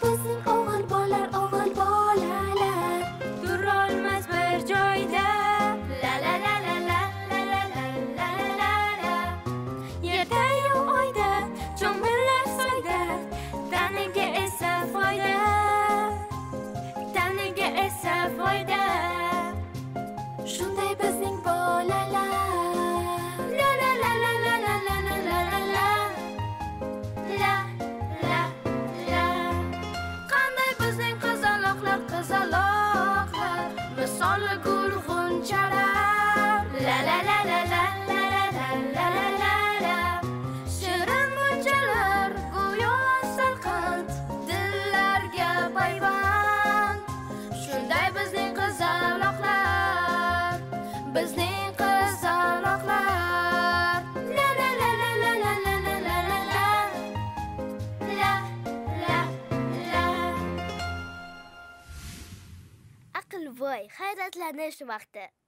bizning o'g'il bolalar Turolmas bir joyda. La la la la la la la la la la la. Yerda-yu oyda, cho'millar soyda, taniga esa foyda. Taniga esa foyda. shunday bizning bolalar. La la la la la la la la la la la. La la la. Qanday bizning qizaloqlar, misoli gul g'unchalar. La la la la la la la la la la la la. Shirin g'unchalar go'yo salqand, dillarga payvand. Shunday bizning qizaloqlar, bizning qizaloqlar. La la la la la la la la la la la. La la la. Aql voy, hayratlanish vaqti.